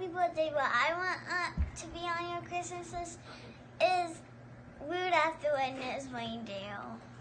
happy birthday, but I want to be on your Christmas list is Rudolph the Red-Nosed Reindeer.